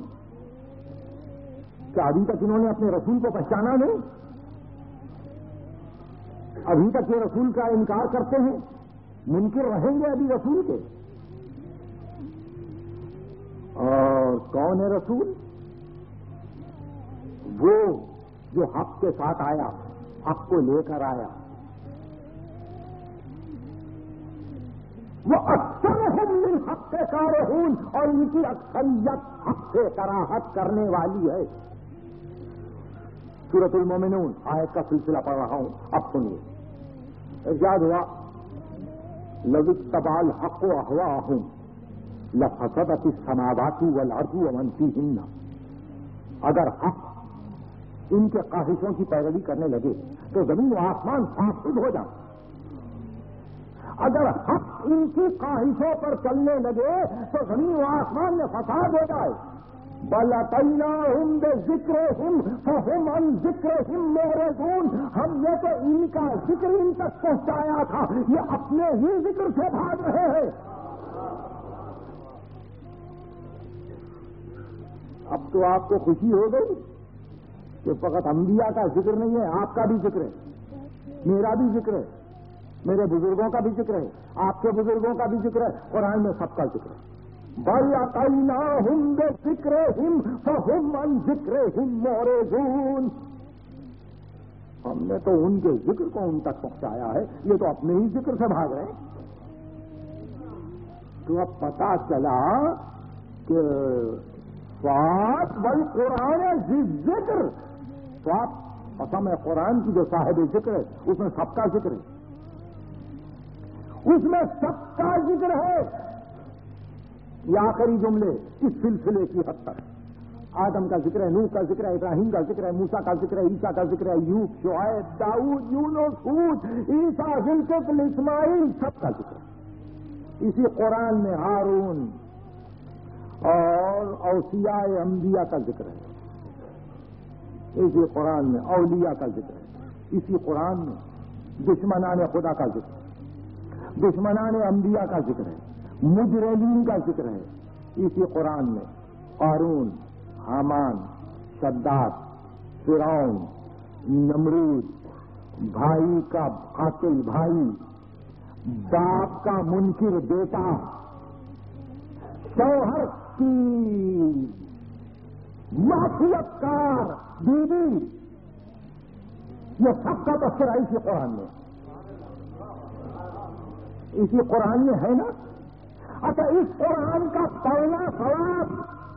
کیا ابھی تک انہوں نے اپنے رسول کو پہچانا نہیں؟ ابھی تک یہ رسول کا انکار کرتے ہیں، منکر رہیں گے ابھی رسول کے۔ اور کون ہے رسول؟ وہ جو حق کے ساتھ آیا، حق کو لے کر آیا۔ وہ اکثرہم للحق کارہون، اور ان کی اکثریت حق سے کراہت کرنے والی ہے۔ سورۃ المومنون آیت کا سلسلہ پڑھ رہا ہوں، اب سنیے۔ ارشاد ہوا لو اتبع الحق اہواءہم لفسدت السماوات والارض ومن فیہن، اگر حق ان کے خواہشوں کی پیروی کرنے لگے تو زمین و آسمان فاسد ہو جائے، اگر حق ان کی خواہشوں پر چلنے لگے تو زمین و آسمان میں فساد ہو جائے۔ بل اتیناہم بذکرہم فہم عن ذکرہم معرضون، ہم نے تو ان کا ذکر ان تک پہنچایا تھا، یہ اپنے ہی ذکر سے بھاگ رہے ہیں۔ اب تو آپ کو خوشی ہو گئی کہ فقط انبیاء کا ذکر نہیں ہے، آپ کا بھی ذکر ہے، میرا بھی ذکر ہے، میرے بزرگوں کا بھی ذکر ہے، آپ کے بزرگوں کا بھی ذکر ہے، قرآن میں سب کا ذکر ہے۔ بل اتیناہم بذکرہم فہم عن ذکرہم معرضون، ہم نے تو ان کے ذکر کو ان تک پہنچایا ہے، یہ تو اپنے ہی ذکر سے بھاگ رہے ہیں۔ تو اب پتا چلا کہ صاد والقرآن ذی الذکر، صاد قسم ہے قرآن کی جو صاحب ذکر ہے، اس میں سب کا ذکر ہے، اس میں سب کا ذکر ہے۔ یہ آخری جملے اس سلسلے کی حد تک آدم کا ذکر ہے، نوح کا ذکر ہے، ابراہیم کا ذکر ہے، موسیٰ کا ذکر ہے، عیسیٰ کا ذکر ہے، ایوب، شعیب، داؤد، یونس، ہود، عیسیٰ، ذوالکفل، اسماعیل، سب کا ذکر ہے۔ اسی قرآن میں ہارون اور اوصیاء انبیاء کا ذکر ہے، اسی قرآن میں اولیاء کا ذکر ہے، اسی قرآن میں دشمنان خدا کا ذکر ہے، دشمنان انبیاء کا ذکر ہے، مجرمین کا ذکر ہے، اسی قرآن میں قارون، حامان، شداد، فرعون، نمرود، بھائی کا قاتل بھائی، باپ کا منکر بیٹا، شوہر کی معصیت کار بیوی، یہ سب کا تذکرہ اسی قرآن میں، اسی قرآن میں ہے نا۔ اچھا، اس قرآن کا پڑھنا ثواب،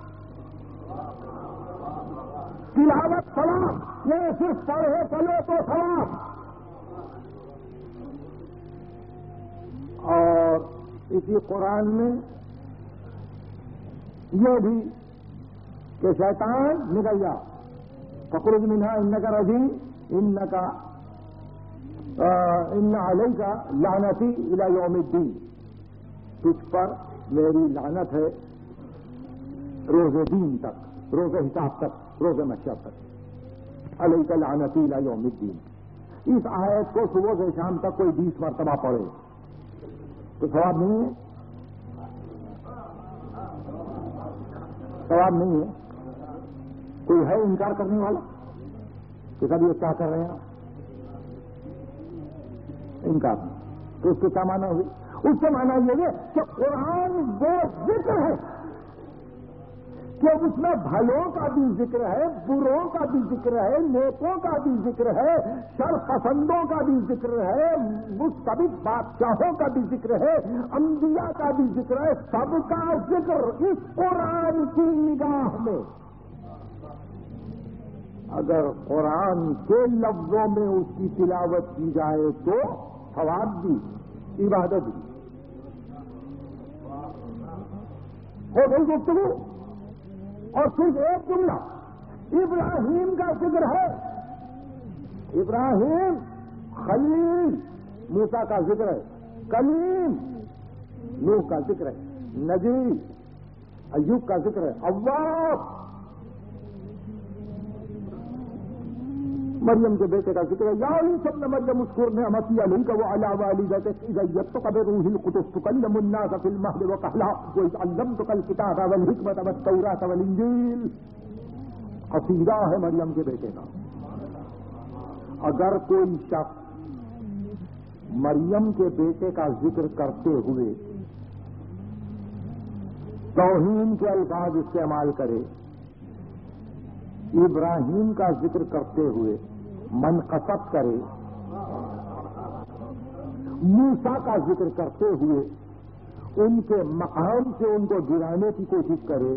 تلاوت ثواب، یہ صرف پڑھے چلے تو ثواب، اور اسی قرآن میں یہ بھی کہ شیطان نکل جا، فخرج منہا انک رجیم، ان علیک لعنتی الی یوم الدین، تجھ پر میری لعنت ہے روز دین تک، روز حساب تک، روز محشر تک، علیک لعنتی الی یوم الدین۔ اس آیت کو صبح سے شام تک کوئی 20 مرتبہ پڑھے تو ثواب نہیں ہے، ثواب نہیں ہے۔ کوئی ہے انکار کرنے والا کہ سب یہ کیا کر رہے ہیں؟ انکار نہیں، تو اس کے کیا معنی ہوئی؟ اس سے معنی یہ ہے کہ قرآن وہ ذکر ہے کہ اس میں بھلوں کا بھی ذکر ہے، بروں کا بھی ذکر ہے، نیکوں کا بھی ذکر ہے، شر پسندوں کا بھی ذکر ہے، مستبد بادشاہوں کا بھی ذکر ہے، انبیاء کا بھی ذکر ہے، سب کا ذکر اس قرآن کی نگاہ میں۔ اگر قرآن کے لفظوں میں اس کی تلاوت کی جائے تو ثواب بھی، عبادت بھی ہو گئی گفتگو۔ اور صرف ایک جملہ ابراہیم کا ذکر ہے، ابراہیم خلیل، موسیٰ کا ذکر ہے، کلیم نوح کا ذکر ہے، نبی ایوب کا ذکر ہے، اواب مریم کے بیٹے کا ذکر ہے، یا عیسی ابن مریم اذکر نعمتی علیک وعلی والدتک اذ ایدتک بروح القدس تکلم الناس فی المہد وکہلا واذ علمتک الکتاب والحکمۃ والتوراۃ والانجیل۔ قصیدہ ہے مریم کے بیٹے کا۔ اگر کوئی شخص مریم کے بیٹے کا ذکر کرتے ہوئے توہین کے الفاظ استعمال کرے، ابراہیم کا ذکر کرتے ہوئے منقصب کرے، موسیٰ کا ذکر کرتے ہوئے ان کے مقام سے ان کو گرانے کی کوشش کرے،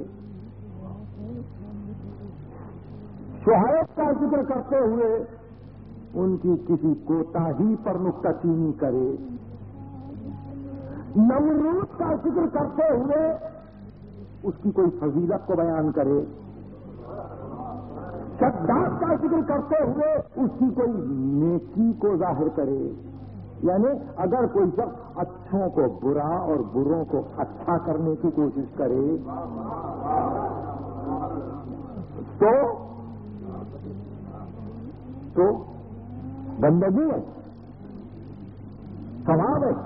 شعیب کا ذکر کرتے ہوئے ان کی کسی کوتاہی پر نکتہ چینی کرے، نمرود کا ذکر کرتے ہوئے اس کی کوئی فضیلت کو بیان کرے، شداد کا ذکر کرتے ہوئے اس کی کوئی نیکی کو ظاہر کرے۔ یعنی اگر کوئی شخص اچھوں کو برا اور بروں کو اچھا کرنے کی کوشش کرے تو بندگی ہے، ثواب ہے،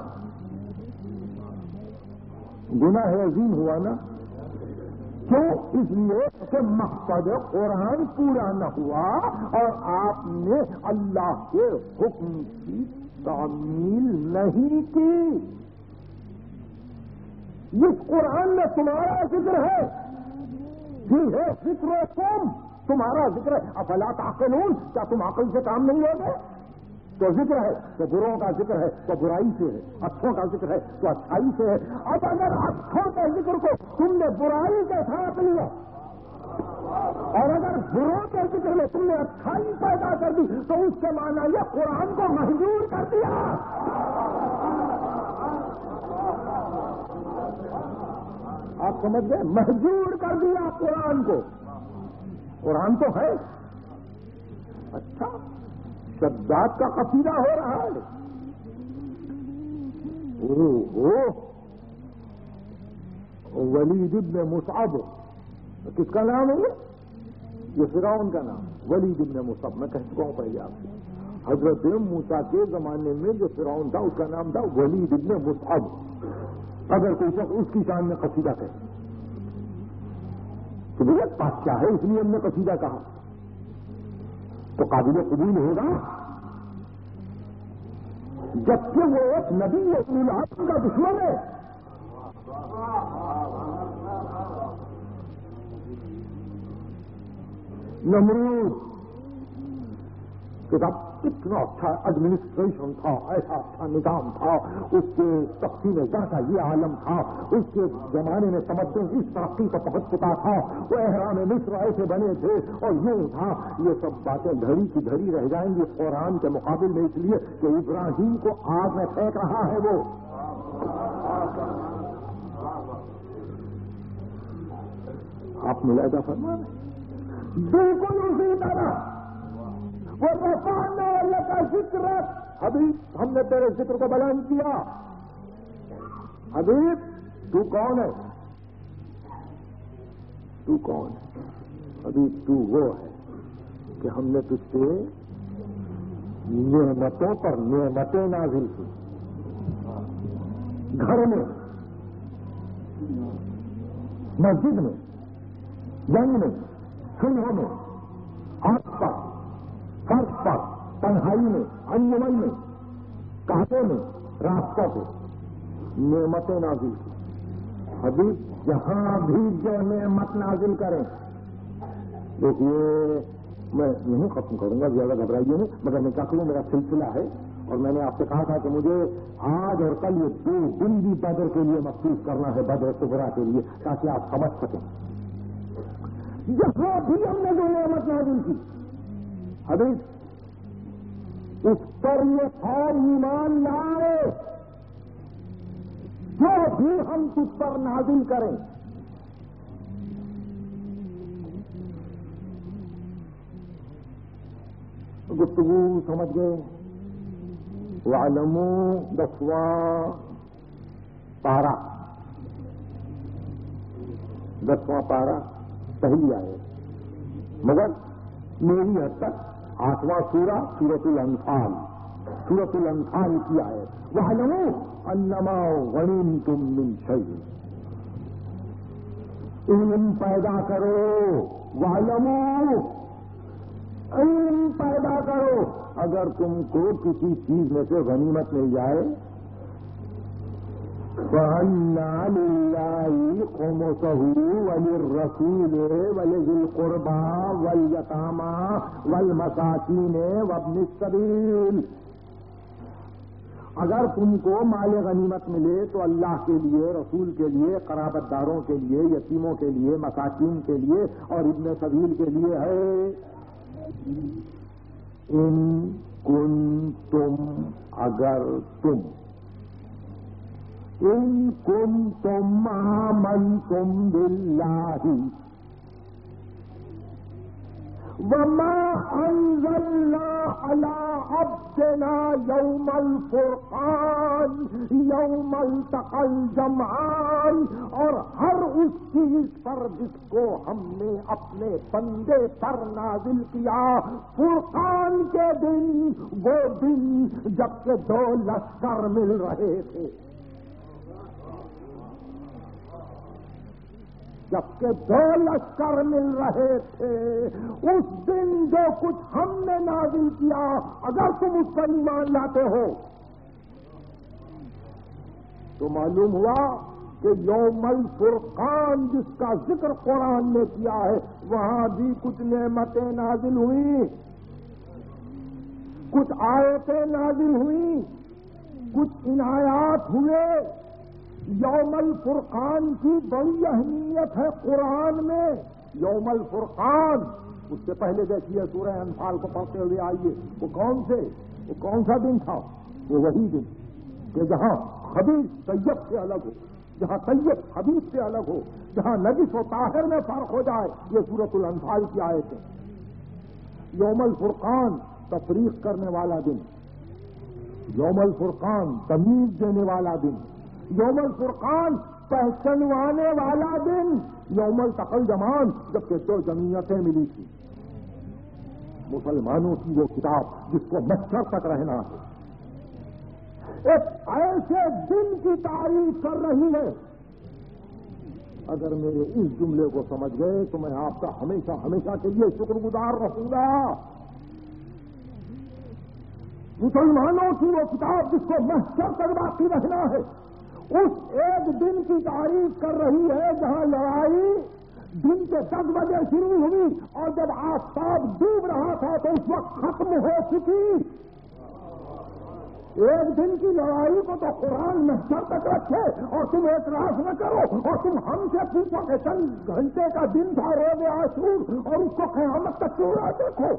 گناہ عظیم ہوا نا۔ کیوں؟ اس لیے کہ مقصد قرآن پورا نہ ہوا اور آپ نے اللہ کے حکم کی تعمیل نہیں کی۔ اس قرآن میں تمہارا ذکر ہے، جی ہے ذکر تم، تمہارا ذکر ہے، افلا تعقلون، کیا تم عقل سے کام نہیں ہوگے؟ تو ذکر ہے تو بروں کا ذکر ہے تو برائی سے ہے، اچھوں کا ذکر ہے تو اچھائی سے ہے۔ اب اگر اچھوں کے ذکر کو تم نے برائی کے ساتھ لیا اور اگر بروں کے ذکر میں تم نے اچھائی پیدا کر دی تو اس کے معنی یہ قرآن کو محجور کر دیا. آپ سمجھ گئے؟ محجور کر دیا قرآن کو. قرآن تو ہے. اچھا شداد کا قصیدہ ہو رہا ہے. ولید ابن مصعب کس کا نام ہے؟ یہ فرعون کا نام. ولید ابن مصعب میں کہہ چکا ہوں پہلے آپ سے. حضرت موسیٰ کے زمانے میں جو فرعون تھا اس کا نام تھا ولید ابن مصعب. اگر کوئی شخص اس کی شان میں قصیدہ کہے تو بھیا بادشاہ ہے اس لیے ہم نے قصیدہ کہا تو قابل قبول ہوگا. جبکہ وہ ایک نبی العظم کا دشمن ہے. نمرود کتاب کتنا اچھا ایڈمنسٹریشن تھا, ایسا اچھا نظام تھا, اس کے تقسیم زر کا یہ عالم تھا, اس کے زمانے میں تمدن اس ترقی کو پہنچ چکا تھا, وہ احرام مصر ایسے بنے تھے اور یوں تھا. یہ سب باتیں گھڑی کی گھڑی رہ جائیں گی قرآن کے مقابل میں, اس لیے کہ ابراہیم کو آگ میں پھینک رہا ہے وہ. آپ ملاحظہ فرما رہے بالکل اسی طرح وہ رفعنا لک ذکرک. حبیب ہم نے تیرے ذکر کو بیان کیا. حبیب تو کون ہے؟ تو کون ہے؟ حبیب تو وہ ہے کہ ہم نے تجھ سے نعمتوں پر نعمتیں نازل کی. گھر میں, مسجد میں, جنگ میں, سلحوں میں, آس پر, فرش پر, تنہائی میں, انجمن میں, کعبے میں, راستوں پہ نعمتیں نازل کی. حبیب جہاں بھی جو نعمت نازل کریں. دیکھیے میں نہیں ختم کروں گا, زیادہ گھبرائیے نہیں, مگر میں کیا کروں, میرا سلسلہ ہے اور میں نے آپ سے کہا تھا کہ مجھے آج اور کل یہ 2 دن بھی بدر کے لیے مخصوص کرنا ہے, بدر صغریٰ کے لیے, تاکہ آپ سمجھ سکیں. جہاں بھی ہم نے جو نعمت نازل کی حبیب اس پر یہ اور ایمان لائے. جو بھی ہم تجھ پر نازل کریں گفتگو سمجھ گئے. وَاعْلَمُوا 10واں پارہ, 10واں پارہ پہلی آئے, مگر میری حد تک 8واں سورہ سورۃ الانفال, سورۃ الانفال کی آئے. وَاعْلَمُوا أَنَّمَا غَنِمْتُم مِّن شَيْءٍ. علم پیدا کرو. وَاعْلَمُوا علم پیدا کرو. اگر تم کو کسی چیز میں سے غنیمت مل جائے فَأَنَّ لِلَّهِ خُمُسَهُ وَلِلرَّسُولِ وَلِذِي الْقُرْبَىٰ وَالْيَتَامَىٰ وَالْمَسَاكِينِ وَابْنِ السَّبِيلِ. اگر تم کو مال غنیمت ملے تو اللہ کے لیے, رسول کے لیے, قرابت داروں کے لیے, یتیموں کے لیے, مساکین کے لیے اور ابن سبیل کے لیے ہے. ان کنتم اگر تم, ان کنتم آمنتم باللہ وما انزلنا على عبدنا يوم الفرقان يوم التقى الجمعان. اور ہر اس چیز پر جس کو ہم نے اپنے بندے پر نازل کیا فرقان کے دن, وہ دن جب کہ 2 لشکر مل رہے تھے, جبکہ 2 لشکر مل رہے تھے. اس دن جو کچھ ہم نے نازل کیا اگر تم اس پر ایمان لاتے ہو تو معلوم ہوا کہ یوم الفرقان جس کا ذکر قرآن نے کیا ہے وہاں بھی کچھ نعمتیں نازل ہوئی, کچھ آیتیں نازل ہوئی, کچھ عنایات ہوئے. یوم الفرقان کی بڑی اہمیت ہے قرآن میں. یوم الفرقان، اس سے پہلے دیکھیے سورہ انفال کو پڑھتے ہوئے آئیے، وہ کون سا دن تھا؟ وہ وہی دن کہ جہاں خبیث طیب سے الگ ہو، جہاں طیب خبیث سے الگ ہو، جہاں نجس و طاہر میں فرق ہو جائے۔ یہ سورۃ الانفال کی آیت ہے۔ یوم الفرقان تفریق کرنے والا دن، یوم الفرقان تمیز دینے والا دن، یوم الفرقان پہچنوانے والا دن، یوم التقى الجمعان جبکہ دو جمعیتیں ملی تھی۔ مسلمانوں کی وہ کتاب جس کو محشر تک رہنا ہے، ایک ایسے دن کی تعریف کر رہی ہے۔ اگر میرے اس جملے کو سمجھ گئے تو میں آپ کا ہمیشہ ہمیشہ کے لیے شکر گزار رہوں گا۔ مسلمانوں کی وہ کتاب جس کو محشر تک باقی رہنا ہے، اس ایک دن کی تعریف کر رہی ہے جہاں لڑائی دن کے 10 بجے شروع ہوئی اور جب آفتاب ڈوب رہا تھا تو اس وقت ختم ہو چکی۔ ایک دن کی لڑائی کو تو قرآن محشر تک رکھے اور تم اعتراض نہ کرو، اور تم ہم سے پوچھو کہ چند گھنٹے کا دن تھا روز عاشور اور اس کو قیامت تک کیوں نہ دیکھو؟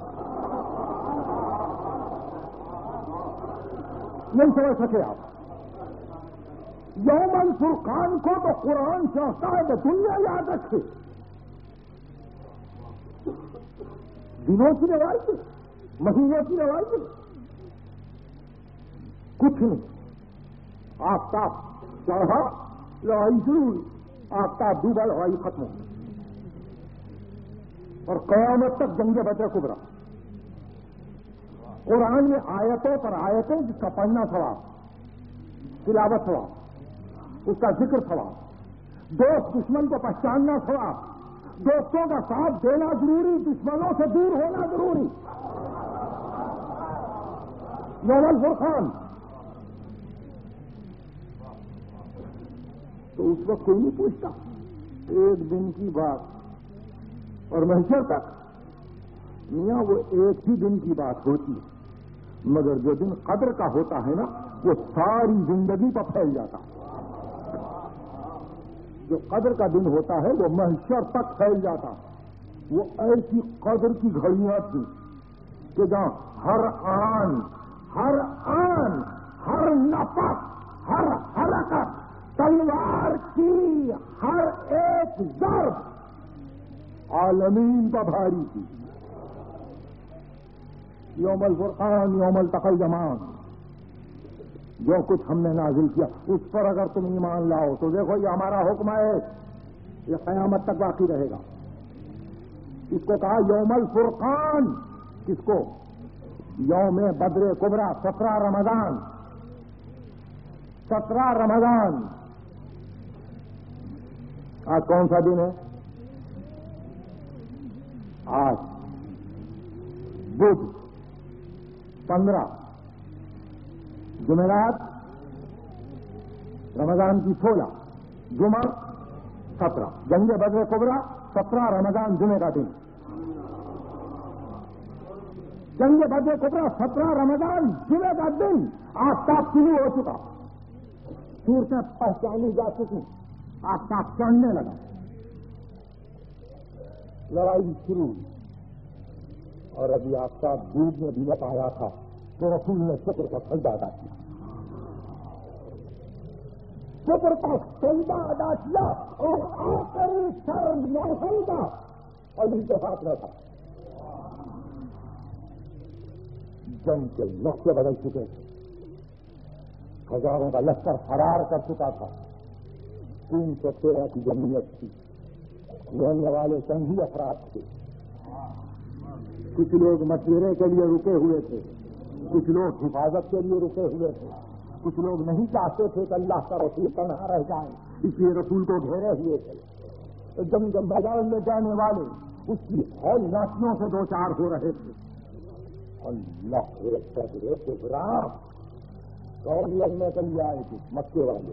نہیں سمجھ سکے آپ۔ یوم الفرقان کو تو قرآن چاہتا ہے کہ دنیا یاد رکھے۔ دنوں کی روایت، مہینوں کی روایت کچھ نہیں۔ آفتاب چڑھا، لڑائی شروع ہوئی، آفتاب ڈوبا، لڑائی ختم ہو گئی، اور قیامت تک جنگ بدر کبریٰ۔ قرآن میں آیتوں پر آیتیں، جس کا پڑھنا ثواب، تلاوت ثواب، اس کا ذکر ثواب، دوست دشمن کو پہچاننا ثواب، دوستوں کا ساتھ دینا ضروری، دشمنوں سے دور ہونا ضروری۔ یوم الفرقان تو اس وقت کوئی نہیں پوچھتا، ایک دن کی بات، اور محشر تک میاں وہ ایک ہی دن کی بات ہوتی ہے، مگر جو دن قدر کا ہوتا ہے نا، وہ ساری زندگی پر پھیل جاتا ہے۔ جو قدر کا دن ہوتا ہے وہ محشر تک پھیل جاتا ہے۔ وہ ایسی قدر کی گھڑیاں تھیں کہ جہاں ہر آن، ہر نفس، ہر حرکت، تلوار کی ہر ایک ضرب عالمین کا بھاری تھی۔ یوم الفرقان، یوم التقى الجمعان، جو کچھ ہم نے نازل کیا اس پر اگر تم ایمان لاؤ تو دیکھو یہ ہمارا حکم ہے، یہ قیامت تک باقی رہے گا۔ اس کو کہا یوم الفرقان، کس کو؟ یوم بدر کبریٰ، 17 رمضان، 17 رمضان۔ آج کون سا دن ہے؟ آج بدھ 15، جمعرات رمضان کی 16، جمعہ 17، جنگ بدر کبریٰ 17 رمضان جمعے کا دن۔ جنگ بدر کبریٰ 17 رمضان جمعے کا دن، آفتاب شروع ہو چکا، صورتیں پہچانی جا چکی، آفتاب چڑھنے لگا، لڑائی شروع ہوئی، اور ابھی آفتاب دودھ میں بھی نہ آیا تھا تو رسول نے شکر کا سجدہ ادا کیا، شکر کا سجدہ ادا کیا، اور آخری شرم موسم کا اور التفات نہ تھا۔ جنگ کے نقشے بدل چکے تھے، ہزاروں کا لشکر فرار کر چکا تھا، 313 کی جمعیت تھی، رہنے والے سنگھی افراد تھے، کچھ لوگ مشورے کے لیے رکے ہوئے تھے، کچھ لوگ حفاظت کے لیے رکے ہوئے تھے، کچھ لوگ نہیں چاہتے تھے کہ اللہ کا رسول تنہا رہ جائے، اس لیے رسول کو گھیرے ہوئے تھے۔ جب میدان میں جانے والے اس کی ہولناکیوں سے دو چار ہو رہے تھے، اللہ اور لڑنے کے لیے آئے تھے مکے والے،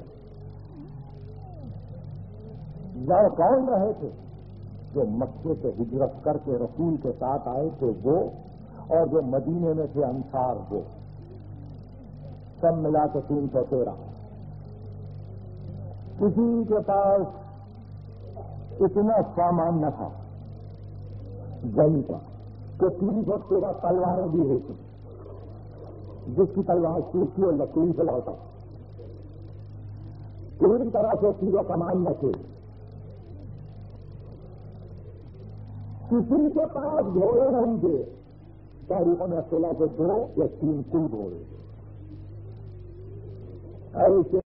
لڑ کون رہے تھے؟ جو مکے سے ہجرت کر کے رسول کے ساتھ آئے تھے وہ، اور جو مدینے میں تھے انصار وہ، سب ملا کے 313۔ کسی کے پاس اتنا سامان نہ تھا جنگ کا کہ 313 تلواریں بھی ہوتی، جس کی تلوار ٹوٹتی اور لکڑی سے لوٹا، پوری طرح سے تیر و کمان نہ تھے، کسی کے پاس گھوڑے نہیں تھے، تاریخوں میں اصطلاح کے 2 یا 3 کل گھوڑے ایسے